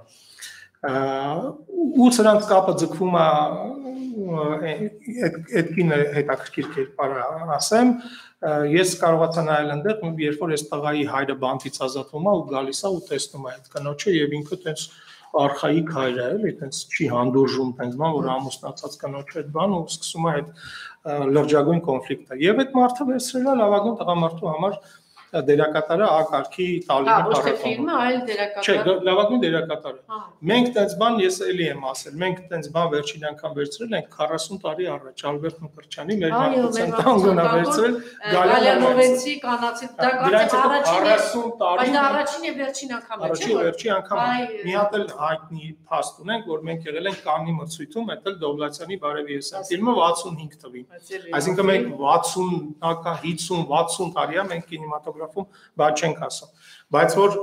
Ու սրանց կապը ձգվում է այդ կինը հետաքրքիր կերպար ասեմ, ես կարողացա նայել այնտեղ, երբ որ այս տղայի հայրը բանտից ազատվում է ու գալիս է ու տեսնում է այդ կնոջը եւ ինքը տենց արխայիկ հայր է, էլի, այտենց չի հանդուրժում տենց բան, որ ամուսնացած կնոջ այդ բան ու սկսում է այդ լրջագույն կոնֆլիկտը։ Եվ այդ մարդը վերցրել է լավագույն տղամարդու համար դերակատարը ակարգի Տալինի փառատոնում։ Ոչ թե ֆիլմը, այլ դերակատարը։ Չէ, լավագույն դերակատարը։ Մենք տենց բան ես էլի եմ ասել, մենք տենց բան վերջին անգամ վերցրել ենք 40 տարի առաջ Ալբերտ Մկրտչյանի մեր մանկության տանգոնա վերցրել Գալյան Լորենցի կանացի դա առաջին եւ վերջին անգամ է, չէ՞։ Վերջի անգամ մի հատ էլ հայտնի փաստ ունենք, որ մենք եղել ենք Կաննի մրցույթում, այդ էլ Դովլացյանի Բարևի Եսան ֆիլմը 65 թվին։ Այսինքն մենք 60 տարի է մենք կինեմատոգրաֆում բան չենք ասում, բայց որ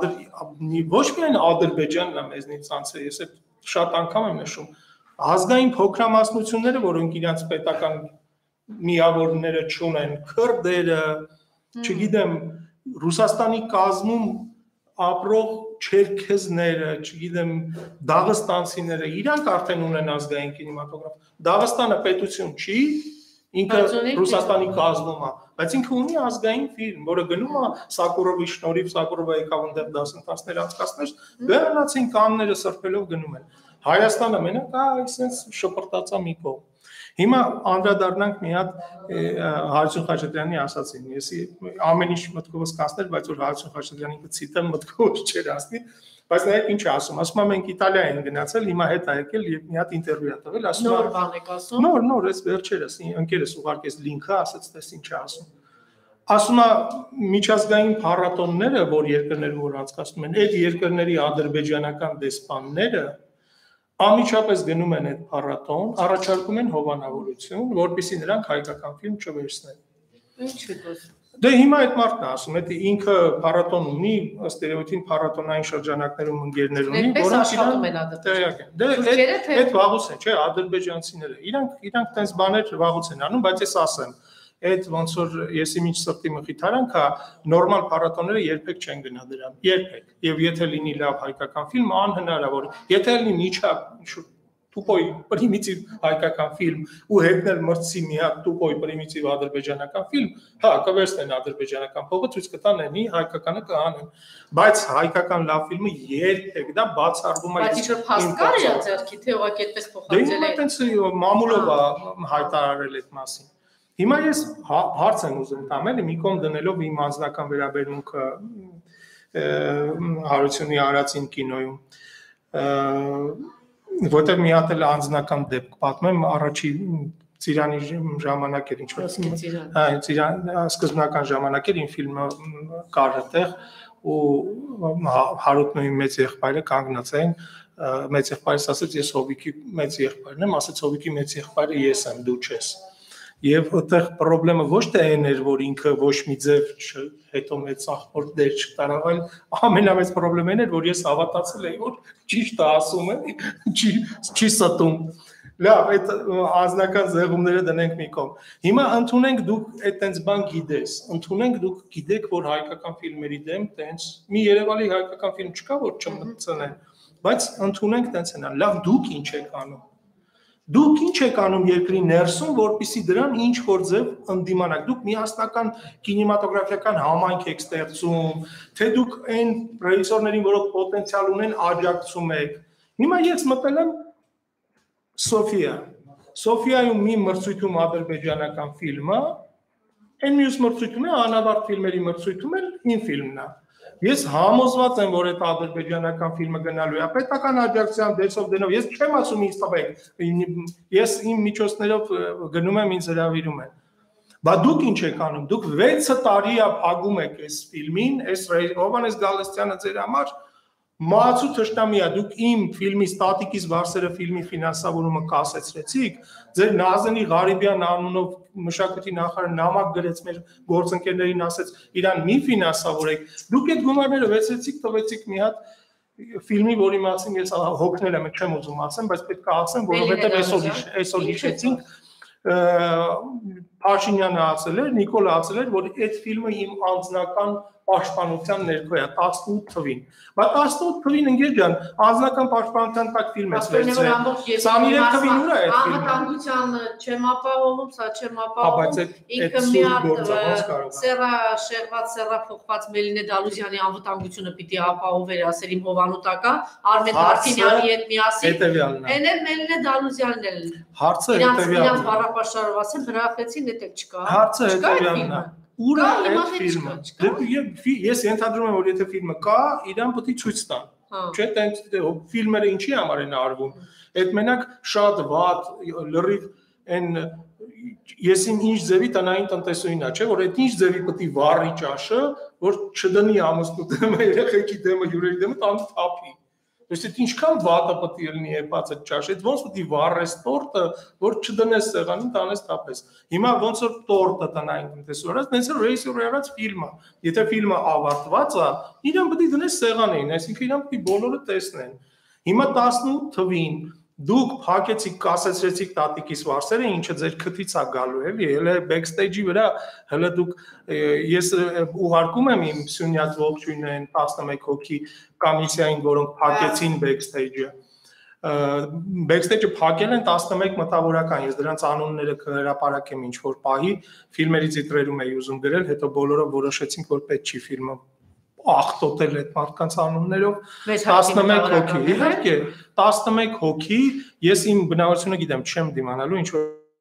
ոչ միայն Ադրբեջանն է մեզնից ցանցը, ես այդ շատ անգամ եմ նշում, ազգային փոքրամասնությունները, որոնք իրենց պետական միավորները չունեն, քրդերը, չգիտեմ, Ռուսաստանի կազմում ապրող չերքեզները, չգիտեմ, դաղստանցիները, իրանք արդեն ունեն ազգային կինեմատոգրաֆ։ Դաղստանը պետություն չի, ինքը Ռուսաստանի կազմում է, բայց ինքը ունի ազգային ֆիլմ, որը գնում է Սակուրովի շնորհիվ, Սակուրովը եկավ այնտեղ դասընթացներ անցկացներ, գնացին կանները սրբելով գնում են։ Հայաստանը մենակ այսպես շպրտացա մի կողմ։ Հիմա անդրադառնանք մի հատ Հարություն Խաչատրյանի ասածին։ Ես ամեն ինչ մտքովս կանցներ, բայց որ Հարություն Խաչատրյանին կցիտեմ մտքովս չէր ասնի, բայց նայեք ինչ է ասում։ Ասում է մենք Իտալիա են գնացել, հիմա հետ է եկել եւ մի հատ ինտերվյու է տվել, ասում է նոր բան եք ասում։ Նոր, այս վերջերս ընկերս ուղարկեց լինքը, ասաց տես ինչ է ասում։ Ասում է միջազգային փառատոնները, որ երկրներում որ անցկացնում են, այդ երկրների ադրբեջանական դեսպանները Ամիջապես գնում են այդ փառատոն, առաջարկում են հովանավորություն, որպեսզի նրանք հայկական ֆիլմ չվերցնեն։ Ինչ է դասում։ Դե հիմա այդ մարդն է ասում, դա ինքը փառատոն ունի, ըստ երևույթին փառատոնային շրջանակներում ընկերներ ունի, որոնք իրան տեղյակ են։ Դե այդ վաղուց են, չէ, ադրբեջանցիները։ Իրանք տենց բաներ վաղուց են անում, բայց ես ասեմ, այդ ոնց որ եսի միջ սրտի մխիթարանք է, նորմալ փառատոնները երբեք չեն գնա դրան, երբեք։ Եվ եթե լինի լավ հայկական ֆիլմ, անհնարավոր։ Եթե լինի իջա տուպոյ պրիմիտիվ հայկական ֆիլմ ու հետներ մրցի մի հատ տուպոյ պրիմիտիվ ադրբեջանական ֆիլմ, հա, կվերցնեն ադրբեջանական փողը, ցույց կտանեն, հայկականը կհանեն։ Բայց հայկական լավ ֆիլմը երբեք դա բացառվում է։ Բայց ինչ որ փաստ կար է ձեռքի, թե ուղղակի այդպես փոխանցել է։ Դե այտենց մամուլով հայտարարել այդ մասին։ Հիմա ես հարց եմ ուզում տամ, էլի մի կողմ դնելով իմ անձնական վերաբերմունքը Հարությունի արածին կինոյում, որտեղ մի հատ էլ անձնական դեպք պատմեմ, առաջի Ծիրանի ժամանակ էր, սկզբնական ժամանակ էր, իմ ֆիլմը կար այդտեղ ու Հարութնոյի մեծ եղբայրը կանգնած էին, մեծ եղբայրս ասեց, ես Հովիկի մեծ եղբայրն եմ, ասեց Հովիկի մեծ եղբայրը ես եմ, դու չես։ Եվ այդտեղ խնդրեմը ոչ թե այն էր, որ ինքը ոչ մի ձև հետո մեծ ախորդ դեր չտարավ, այլ ամենամեծ խնդրեմն էր, որ ես հավատացել էի, որ ճիշտ է ասում է, չի ստում։ Լավ, այդ անձնական զեղումները դնենք մի կողմ։ Հիմա ընդունենք դուք այդտենց բան գիտես, ընդունենք դուք գիտեք, որ հայկական ֆիլմերի դեմ տենց մի Երևանի հայկական ֆիլմ չկա, որ չմտցնեն, բայց ընդունենք տենց են, լավ դուք ինչ եք անում։ Դուք ինչ եք անում երկրի ներսում, որպեսզի դրան ինչ որ ձև ընդդիմանաք։ Դուք միասնական կինեմատոգրաֆիական համայնք եք ստեղծում, թե դուք այն ռեժիսորներին, որոնք պոտենցիալ ունեն, աջակցում եք։ Հիմա ես մտել եմ Սոֆիայում մի մրցույթում ադրբեջանական ֆիլմը, այն մյուս մրցույթում է անավարտ ֆիլմերի մրցույթում էլ իմ ֆիլմն է։ Ես համոզված եմ, որ այդ ադրբեջանական ֆիլմը գնալու է պետական աջակցությամբ, դերսով դենով, ես չեմ ասում ինձ տվեք, ես իմ միջոցներով գնում եմ, ինձ հրավիրում են։ Բա դուք ինչ եք անում, դուք 6 տարի է փակում եք այս ֆիլմին, այս Հովհաննես Գալստյանը ձեր համար մահացու թշնամի է, դուք իմ ֆիլմի Ստատիկից Վարսերը ֆիլմի ֆինանսավորումը կասեցրեցիք, ձեր Նազանի Ղարիբյան անունով մշակույթի նախարարը նամակ գրեց մեր գործընկերներին, ասեց իրան մի ֆինանսավորեք, դուք այդ գումարները վեցեցիք, տվեցիք մի հատ ֆիլմի, որի մասին ես հոգնել եմ, չեմ ուզում ասեմ, բայց պետք է ասեմ, որովհետև այսօր հիշեցինք, Փաշինյանը ասել էր, Նիկոլը ասել էր, որ այդ ֆիլմը իմ անձնական պաշտպանության ներքո է 18 թվին։ Բայց 18 թվին ընկեր ջան, անձնական պաշտպանության տակ ֆիլմ է վերցրել։ 23 թվին ուր է այդ ֆիլմը։ Անվտանգությանը չեմ ապահովում, սա չեմ ապահովում։ Ինքը մի հատ սերա շեղված, սերա փոխված Մելինե Դալուզյանի անվտանգությունը պիտի ապահովեր, ասել իմ հովանուտակա, Արմեն Հարթինյանի հետ միասին։ Էն էլ Մելինե Դալուզյանն էլ։ Հարցը հետևյալն է։ Իրանց բառապաշարով ասեմ, հրախեցին դա չկա։ Հարցը հետևյալն է։ Ուր է այդ ֆիլմը։ Ես ենթադրում եմ, որ եթե ֆիլմը կա, իրան պետք է ցույց տան։ Չէ՞, տենց ֆիլմերը ինչի համար են արվում։ Այդ մենակ շատ վատ լրիվ այն ես ինչ ձևի տնային տնտեսուհին է, չէ՞, որ այդ ինչ ձևի պետք է վառի ճաշը, որ չդնի ամուսնու դեմը, երեխեքի դեմը, հյուրերի դեմը, տան թափի։ Իսկ ինչքան վատը պետք է լինի այդպես այդ ճաշը, այդ ոնց պետք է վառես տորտը, որ չդնես սեղանին, տանես տապես։ Հիմա ոնց որ տորտը տնային տնտեսուհի, նենց էլ ռեժիսորի արած ֆիլմը, եթե ֆիլմը ավարտված է, իրան պետք է դնես սեղանին, այսինքն իրան պետք է բոլորը տեսնեն։ Հիմա 18 թվին դուք փակեցիք, կասեցրեցիք Տատիկից Վարսերը, ինչը ձեր քթից է գալու, էլի, հələ բեքստեյջի վրա, հələ դուք ես ուղարկում եմ իմ Սյունյաց ողջույնն 11 հոգի կոմիսիային, որոնք փակեցին բեքստեյջը։ Բեքստեյջը փակել են 11 մտավորական, ես դրանց անունները կհրապարակեմ ինչ որ պահի, ֆիլմերի տիտրերում էի ուզում գրել, հետո բոլորը որոշեցինք, որ պետք չի ֆիլմը ախտոտել այդ մարդկանց անուններով 11 հոգի, իհարկե 11 հոգի, ես իմ բնավորությունը գիտեմ, չեմ դիմանալու, ինչ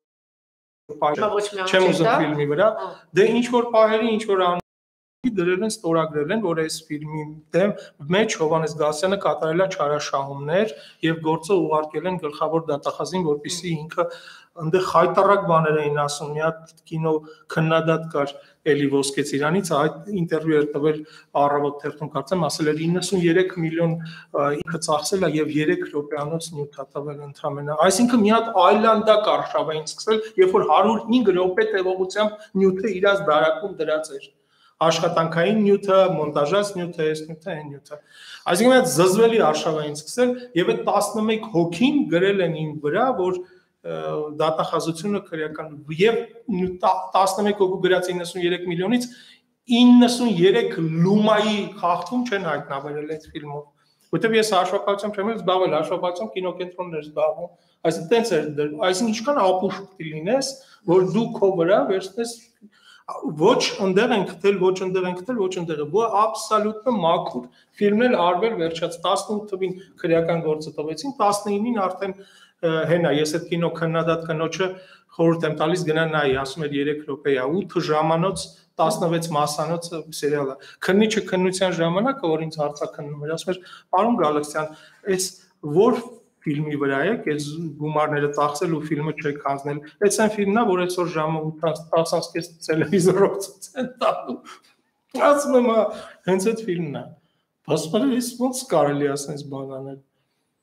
որ չեմ ուզում ֆիլմի վրա, դե ինչ որ պահերի, ինչ որ դրել են, ստորագրել են, որ այս ֆիլմի դեմ մեջ Հովհաննես Գալստյանը կատարել է չարաշահումներ եւ գործը ուղարկել են գլխավոր դատախազին, որպեսզի ինքը այնտեղ խայտարակ բաներ էին ասում, մի հատ կինո քննադատ կար Էլի Ոսկեծիրանից, այդ ինտերվյու էր տվել Առավոտ թերթում, կարծեմ, ասել էր 93 միլիոն ինքը ծախսել է եւ 3 րոպեանոց նյութ է տվել ընդհանրապես։ Այսինքն մի հատ այլանդակ արշավ էին սկսել, երբ որ 105 րոպե տևողությամբ նյութը իրաց դարակում դրած էր։ Աշխատանքային նյութը, մոնտաժած նյութը, այս նյութը, այն նյութը։ Այսինքն այդ զզվելի արշավ էին սկսել եւ այդ 11 հոգին գրել են իմ վրա, որ դատախազությունը քրեական եւ 11 հոգու գրած 93 միլիոնից 93 լումայի խախտում չեն հայտնաբերել այդ ֆիլմով։ Որտեւ ես հաշվապատվությամբ չեմ զբաղվել, հաշվապատվությամբ կինոկենտրոններ զբաղվում։ Այսինքն տենց էր, այսինքն ինչքան ապուշ պետք է լինես, որ դու քո վրա վերցնես ոչ ընդեղ են գտել, ոչ ընդեղ են գտել, ոչ ընդեղ է։ Բո աբսոլյուտը մաքուր ֆիլմն արվել վերջած 18 թվին քրեական գործը տվեցին, 19-ին արդեն հենա, ես այդ կինո քննադատ կնոջը խորհուրդ եմ տալիս գնա նայի, ասում էր 3 րոպե է, 8 ժամանոց 16 մասանոց սերիալ է։ Քննիչը քննության ժամանակը, որ ինձ հարցաքննում էր, ասում էր, պարոն Գալստյան, այս որ ֆիլմի վրա եք, այս գումարները ծախսել ու ֆիլմը չեք հանձնել։ Այս այն ֆիլմն է, որ այսօր ժամը 8:10-ից տելևիզորով ցույց տալու։ Ասում եմ, հենց այդ ֆիլմն է։ Բայց ես ոնց կարելի ասես բան անել։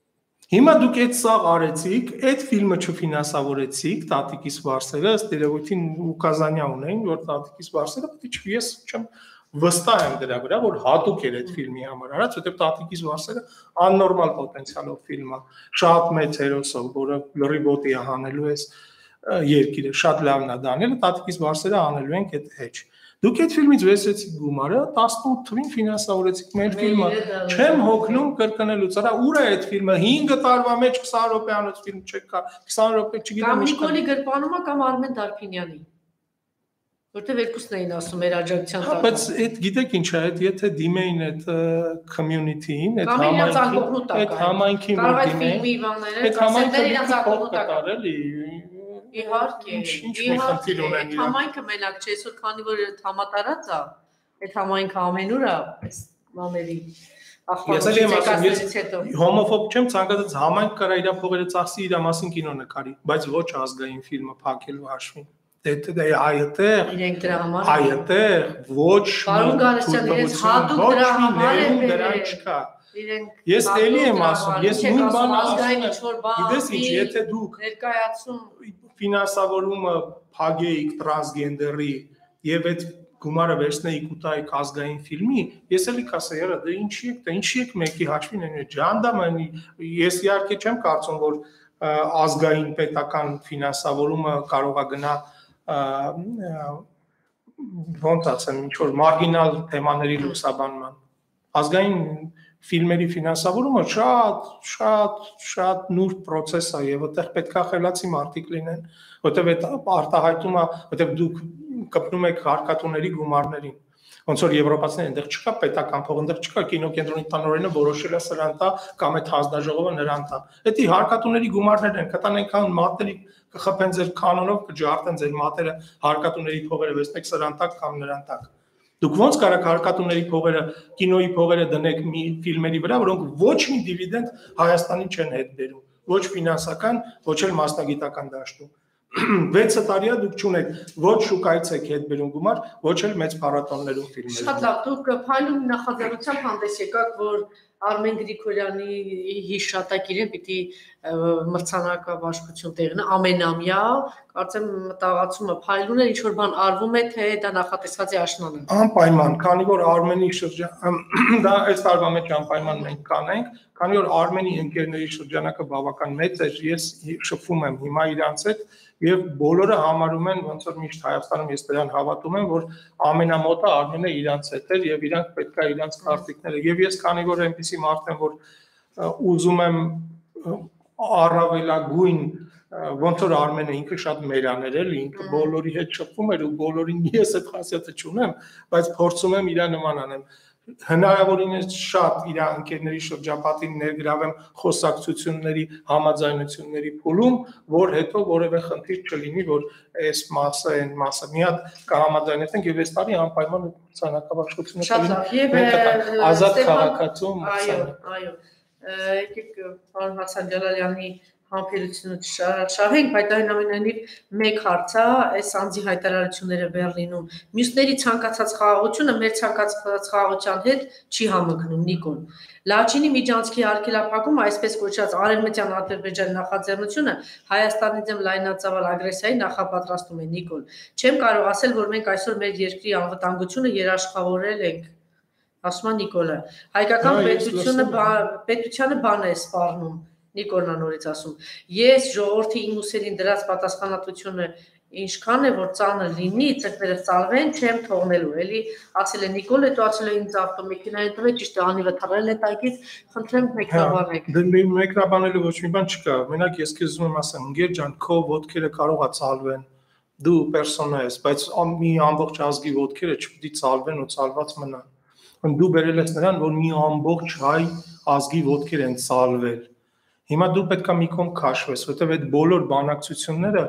Հիմա դուք այդ սաղ արեցիք, այդ ֆիլմը չֆինանսավորեցիք, Տատիկիս վարսերը, ըստ երևույթին ուկազանյա ունեն, որ Տատիկիս վարսերը պետք է ես չեմ վստահ եմ դրա վրա, որ հատուկ էր այդ ֆիլմի համար արած, որտեղ Տատիկիս վարսերը աննորմալ պոտենցիալով ֆիլմ է, շատ մեծ հերոսով, որը լրիվ է հանելու էս երկիրը, շատ լավն է դանել, Տատիկիս վարսերը անելու են այդ հեչ։ Դուք այդ ֆիլմից վերցրեցիք գումարը, 18 թվին ֆինանսավորեցիք մեր ֆիլմը, չեմ հոգնում կրկնելուց, արա ուր է այդ ֆիլմը, 5 տարվա մեջ 20 րոպեանոց ֆիլմ չեք կա, 20 րոպե չգիտեմ կամ Նիկոլի գրպանումը կամ Արմեն Դարփինյանի, որտեղ երկուսն էին ասում մեր աջակցության տակ։ Բայց այդ գիտեք ինչ է, եթե դիմեին այդ community-ին, այդ համայնքին, որ դիմեին, այդ համայնքը իրանց ակողնուտակ էլի Իհարկե, համայնքը մենակ չէ, այսօր քանի որ համատարած է, այդ համայնքը ամենուր է, այս բաների ախտանշություններից հետո։ Հոմոֆոբ չեմ, ցանկացած համայնք կարա իր փողերը ծախսի իր մասին կինո նկարի, բայց ոչ ազգային ֆիլմը փակելու հաշվին։ Դե այդտեղ իրենք դրա համար այդտեղ ոչ Պարոն Գալստյան, իրենց հատուկ դրա համար են դրան չկա։ Ես էլի եմ ասում, ես նույն բանը ասում եմ։ Գիտես ինչ, եթե դուք ներկայացում ֆինանսավորումը փագեիք տրանսգենդերի եւ այդ գումարը վերցնեիք ու տայիք ազգային ֆիլմի, ես էլի կասեի, արա դա ինչի եք մեկի հաշվին են ջանդամանի, ես իհարկե չեմ կարծում, որ ազգային պետական ֆինանսավորումը կարող է գնա ոնց ասեմ, ինչ որ մարգինալ թեմաների լուսաբանման։ Ազգային ֆիլմերի ֆինանսավորումը շատ նուրբ process է եւ այդտեղ պետքա խելացի մարդիկ լինեն, որտեւ այդ արտահայտումը, որտեւ դուք կպնում եք հարկատուների գումարներին։ Ոնց որ եվրոպացիներն այնտեղ չկա պետական փող, այնտեղ չկա կինոկենտրոնի տնօրենը որոշել է սրան տա կամ այդ հանձնաժողովը նրան տա։ Դա հարկատուների գումարներն են, կտան այնքան մատների կխփեն ձեր կանոնով, կջարդեն ձեր մատերը, հարկատուների փողերը վերցնեք սրան տակ կամ նրան տակ։ Դուք ոնց կարաք հարկատուների փողերը, կինոյի փողերը դնեք մի ֆիլմերի վրա, որոնք ոչ մի դիվիդենդ Հայաստանին չեն հետ բերում, ոչ ֆինանսական, ոչ էլ մասնագիտական դաշտում։ 6 տարի է դուք չունեք ոչ շուկայից եք հետ բերում գումար, ոչ էլ մեծ փառատոններում ֆիլմեր։ Շատ լավ, դուք փայլուն նախաձեռնությամբ հանդես եկաք, որ Արմեն Գրիգորյանի հիշատակիրը պիտի մրցանակաբաշխություն տեղնա ամենամյա, կարծեմ մտաղացումը փայլուն է, ինչ որ բան արվում է, թե դա նախատեսված է աշնանը։ Անպայման, քանի որ Արմենի շրջան, դա այս տարվա մեջ անպայման մենք կանենք, քանի որ Արմենի ընկերների շրջանակը բավական մեծ է, ես շփվում եմ հիմա իրանց հետ եւ բոլորը համարում են, ոնց որ միշտ Հայաստանում ես դրան հավատում եմ, որ ամենամոտը Արմենը իրանց հետ է եւ իրանք պետք է իրանց քարտիկները եւ ես քանի որ այնպեսի մարդ եմ, որ ուզում եմ առավելագույն ոնց որ Արմենը ինքը շատ մերաներ էլի, ինքը բոլորի հետ շփվում էր ու բոլորին ես այդ խասյաթը չունեմ, բայց փորձում եմ իր նման անեմ։ Հնարավորինս շատ իր ընկերների շրջապատին ներգրավեմ խոսակցությունների, համաձայնությունների փուլում, որ հետո որևէ խնդիր չլինի, որ այս մասը, այն մասը մի հատ կհամաձայնեցնենք եւ այս տարի անպայման մրցանակաբաշխությունը կլինի ազատ քաղաքացու մրցանակ։ Այո, եկեք պարոն Հասան Ջալալյանի համբերությունը շահենք, բայց այնուամենայնիվ մեկ հարց է, այս անձի հայտարարությունները Բեռլինում, մյուսների ցանկացած խաղաղությունը մեր ցանկացած խաղաղության հետ չի համընկնում, Նիկոլ։ Լաչինի միջանցքի արգելափակումը, այսպես կոչված Արևմտյան Ադրբեջանի նախաձեռնությունը Հայաստանի դեմ լայնածավալ ագրեսիայի նախապատրաստում է, Նիկոլ։ Չեմ կարող ասել, որ մենք այսօր մեր երկրի անվտանգությունը երաշխավորել ենք, ասում է Նիկոլը։ Հայկական պետությանը բան է սպառնում, Նիկոլն նորից ասում։ Ես ժողովրդի իմ ուսերին դրած պատասխանատվությունը ինչքան է որ ծանր լինի, ծրտերը ծալվեն, չեմ թողնելու, էլի ասել է Նիկոլը, դու ասել է ինձ ավտոմեքենային տվեք, ճիշտ է, անիվը թռել է տակից, խնդրեմ մեկնաբանեք։ Դե մեկնաբանելու ոչ մի բան չկա, մենակ ես քեզ ուզում եմ ասեմ, ընկեր ջան, քո ոտքերը կարող է ծալվեն, դու պերսոնա ես, բայց մի ամբողջ ազգի ոտքերը չպետք է ծալվեն ու ծալված մնան։ Դու բերել ես նրան, որ մի ամբողջ հայ ազգի ոտքեր են ծալվել։ Հիմա դու պետք է մի կողմ քաշվես, որտեղ այդ բոլոր բանակցությունները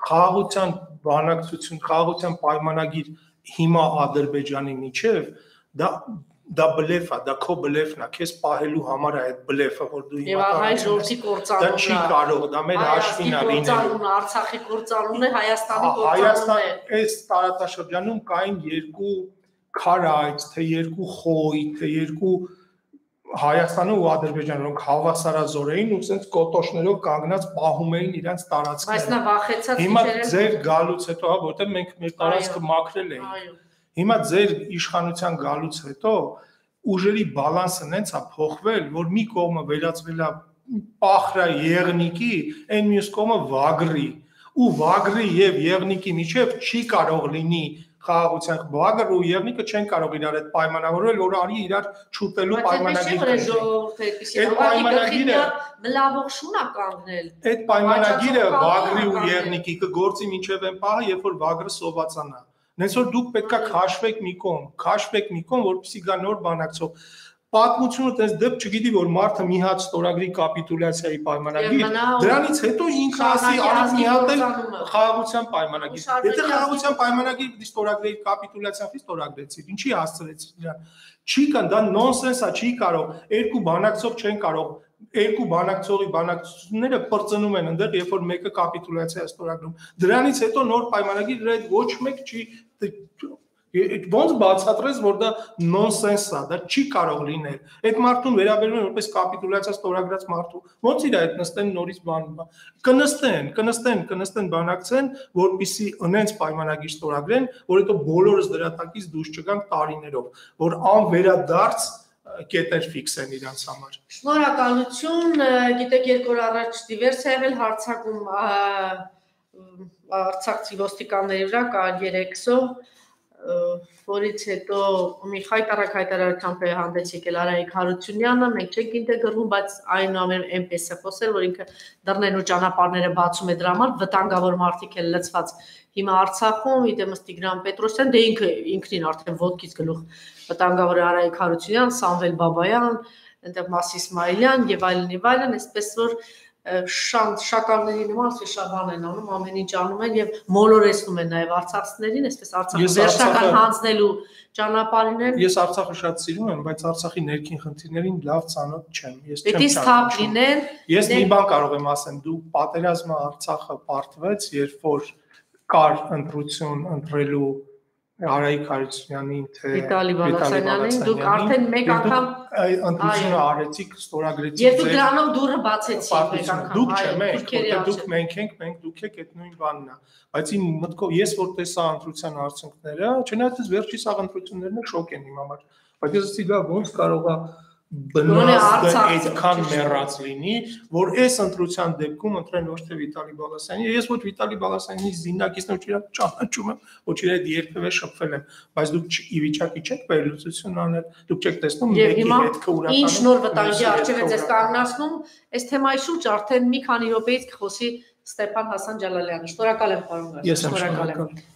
խաղաղության պայմանագիր հիմա Ադրբեջանի միջև դա բլեֆ է, դա քո բլեֆն է, քեզ պահելու համար է այդ բլեֆը, որ դու հիմա հայ ժողովրդի կործանումն է։ Դա չի կարող, դա մեր հաշվին է լինելու։ Արցախի կործանումն է, Հայաստանի կործանումն է։ Այս տարածաշրջանում կային երկու քարայց, թե երկու խոյ, թե երկու Հայաստանը ու Ադրբեջանը որոնք հավասարազոր էին ու sense կոտոշներով կանգնած պահում էին իրենց տարածքները։ Բայց նա վախեցած Հիմա ձեր գալուց հետո, հա, որտեղ մենք մեր տարածքը մաքրել էինք։ Հիմա ձեր իշխանության գալուց հետո ուժերի բալանսը նենց է փոխվել, որ մի կողմը վերածվել է պախրա եղնիկի, այն մյուս կողմը վագրի։ Ու վագրի եւ եղնիկի միջև չի կարող լինի խաղաղության վագրը ու եղնիկը չեն կարող իրար հետ պայմանավորվել, որ արի իրար չուտելու պայմանագիր կնքեն։ Այդ պայմանագիրը մլավող շուն է կանգնել։ Այդ պայմանագիրը վագրի ու եղնիկի կգործի մինչև այն պահը, երբ որ վագրը սովածանա։ Նենց որ դուք պետքա քաշվեք մի կողմ, որպեսզի գա նոր բանակցող։ Պատմությունը տես դեպ չգիտի որ մարդը մի հատ ստորագրի կապիտուլյացիայի պայմանագիր, դրանից հետո ինքը ասի արի մի հատ էլ խաղաղության պայմանագիր։ Եթե խաղաղության պայմանագիր պիտի ստորագրեի կապիտուլյացիան ստորագրեցի, ինչի հասցրեցի դրան։ Չի կան, դա նոնսենս է, չի կարող։ Երկու բանակցող չեն կարող։ Երկու բանակցողի բանակցությունները պրծնում են ընդդեմ, երբ որ մեկը կապիտուլյացիա է ստորագրում։ Դրանից հետո նոր պայմանագիր դրա հետ ոչ մեկ չի ոնց բացատրես, որ դա նոնսենս է, դա չի կարող լինել։ Այդ մարդուն վերաբերում են որպես կապիտուլյացիա ստորագրած մարդու։ Ոնց իր այդ նստեն նորից բան։ Կնստեն բանակցեն, որպեսզի ընենց պայմանագիր ստորագրեն, որ հետո բոլորս դրա տակից դուրս չգանք տարիներով, որ անվերադարձ կետեր ֆիքսեն իրանց համար։ Շնորհակալություն, գիտեք երկու օր առաջ դիվերսիա եղել հարձակում արցախցի ոստիկանների վրա կա 3-ով, որից հետո մի խայտարակ հայտարարությամբ է հանդես եկել Արայիկ Հարությունյանը, մենք չենք ինտեգրվում, բայց այնուամենայնիվ այնպես է խոսել, որ ինքը դռներն ու ճանապարհները բացում է դրա համար, վտանգավոր մարդիկ են լցված հիմա Արցախում, իդեմս Տիգրան Պետրոսյան, դե ինքնին արդեն ոտքից գլուխ վտանգավոր է Արայիկ Հարությունյան, Սամվել Բաբայան, այնտեղ Մաս Իսմայելյան եւ այլն, այսպես որ շակալների նման շաբան են անում, ամեն ինչ անում են եւ մոլորեցնում են նաեւ արցախցիներին, այսպես Արցախը վերջնական հանձնելու ճանապարհին են։ Ես Արցախը շատ սիրում եմ, բայց Արցախի ներքին խնդիրներին լավ ծանոթ չեմ։ Ես չեմ Պետք է սթափ լինեն։ Ես մի բան կարող եմ ասեմ, դու պատերազմը Արցախը պարտվեց, երբ որ կար ընտրություն ընտրելու Արայիկ Հարությունյանին թե Վիտալի Բալասանյանին, դուք արդեն մեկ անգամ ընտրությունը արեցիք, ստորագրեցիք։ Եվ դուք դրանով դուրը բացեցիք մեկ անգամ։ Դուք չեմ, դուք մենք ենք, դուք եք այդ նույն բանն է։ Բայց իմ մտքով ես որ տեսա ընտրության արդյունքները, չնայած վերջի սա ընտրություններն շոկ են իմ համար։ Բայց ես ասի դա ոնց կարող է բնազդը այդքան մեռած լինի, որ այս ընտրության դեպքում ընտրեն ոչ թե Վիտալի Բալասյանին, ես ոչ Վիտալի Բալասյանի զինակիցն ու իրար ճանաչում եմ, ոչ իր հետ երբևէ շփվել եմ, բայց դուք ի վիճակի չեք վերլուծություն անել, դուք չեք տեսնում մեկի հետքը ուրականում։ Ինչ նոր վտանգի առջև է ձեզ կանգնացնում, այս թեմայի շուրջ արդեն մի քանի րոպեից կխոսի Ստեփան Հասան Ջալալյանը։ Շնորհակալ եմ, պարոն Գարշ։ Ես եմ շնորհակալ։